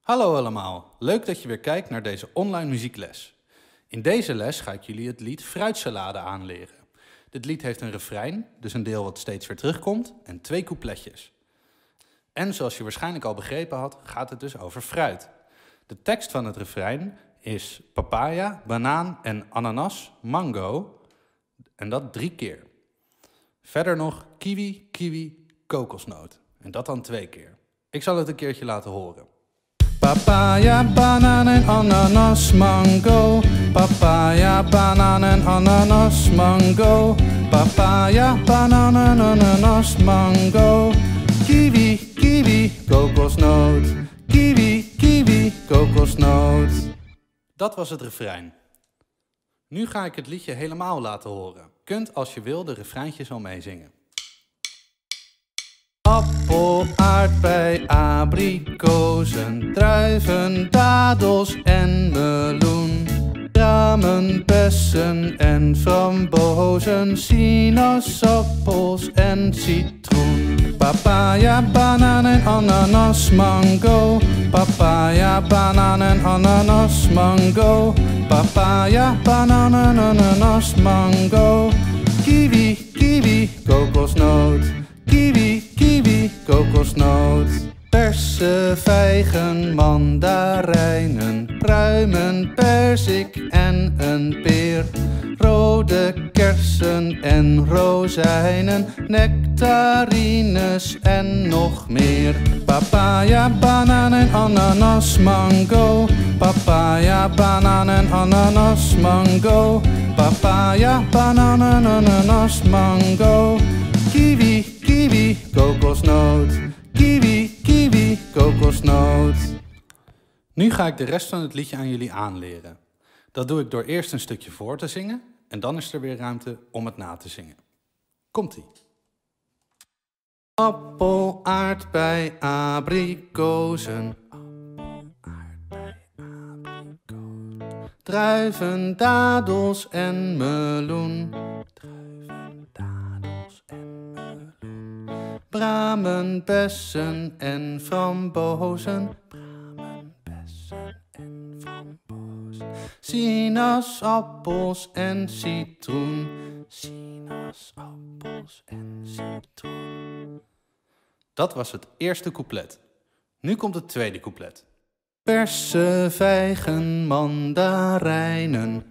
Hallo allemaal, leuk dat je weer kijkt naar deze online muziekles. In deze les ga ik jullie het lied Fruitsalade aanleren. Dit lied heeft een refrein, dus een deel wat steeds weer terugkomt, en 2 coupletjes. En zoals je waarschijnlijk al begrepen had, gaat het dus over fruit. De tekst van het refrein is papaya, banaan en ananas, mango, en dat 3 keer. Verder nog kiwi, kiwi, kokosnoot, en dat dan 2 keer. Ik zal het een keertje laten horen. Papaya, banaan en ananas, mango. Papaya, banaan en ananas, mango. Papaya, banaan en ananas, mango. Kiwi, kiwi, kokosnoot. Kiwi, kiwi, kokosnoot. Dat was het refrein. Nu ga ik het liedje helemaal laten horen. Je kunt als je wil de refreintjes al meezingen. Appel, aardbei, abrikozen, druiven, dadels en meloen. Ramen, bessen en frambozen, sinaasappels en citroen. Papaya, banaan en ananas, mango. Papaya, banaan en ananas, mango. Papaya, banaan en ananas, mango. Kiwi, kiwi, kokosnoot. Kiwi, kiwi, kokosnoot. Persen, vijgen, mandarijnen, pruimen, perzik en een peer. Rode kersen en rozijnen, nectarines en nog meer. Papaya, banaan en ananas, mango. Papaya, banaan en ananas, mango. Papaya, banaan en ananas, mango. Kiwi, kiwi, kokosnoot. Kiwi, kiwi, kokosnoot. Nu ga ik de rest van het liedje aan jullie aanleren. Dat doe ik door eerst een stukje voor te zingen en dan is er weer ruimte om het na te zingen. Komt-ie. Appel, aardbei, abrikozen. Druiven, dadels en meloen. Bramen, bessen en frambozen. Sinaasappels en citroen. Sinaasappels en citroen. Dat was het eerste couplet. Nu komt het tweede couplet. Persen, vijgen, mandarijnen.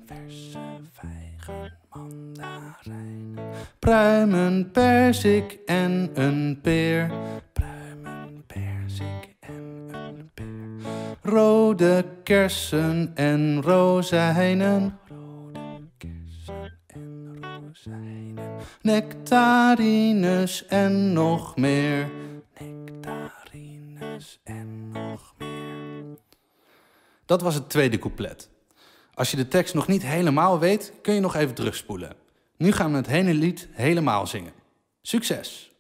Pruimen, perzik en een peer. Pruimen, perzik en een peer. Rode kersen en rozijnen. Rode kersen en rozijnen. Nectarines en nog meer. Nectarines en nog meer. Dat was het tweede couplet. Als je de tekst nog niet helemaal weet, kun je nog even terugspoelen. Nu gaan we het hele lied helemaal zingen. Succes!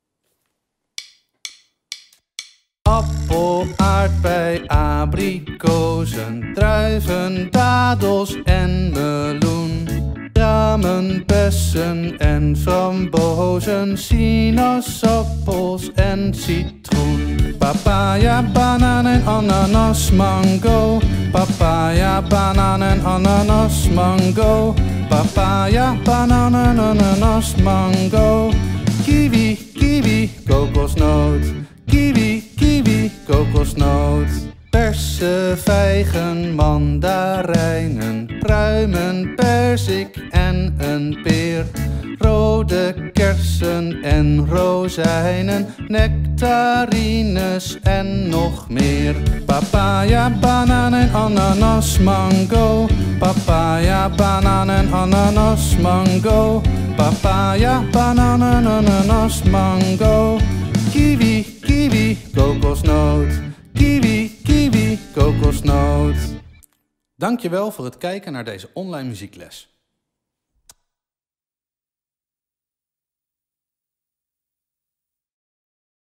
Appel, aardbei, abrikozen, druiven, dadels en meloen. Ramen, bessen en frambozen, sinaasappels en citroen. Papaya, banaan en ananas, mango. Papaya, banaan en ananas, mango. Papaya, banaan en ananas, mango. Kiwi, kiwi, kokosnoot. Kiwi, kiwi, kokosnoot. Persen, vijgen, mandarijnen, pruimen, perzik en een peer. Rode kersen en rozijnen, nectarines en nog meer. Papaya, banaan en ananas, mango. Papaya, banaan en ananas, mango. Papaya, banaan en ananas, mango. Kiwi, kiwi, kokosnoot. Kiwi, kiwi, kokosnoot. Dankjewel voor het kijken naar deze online muziekles.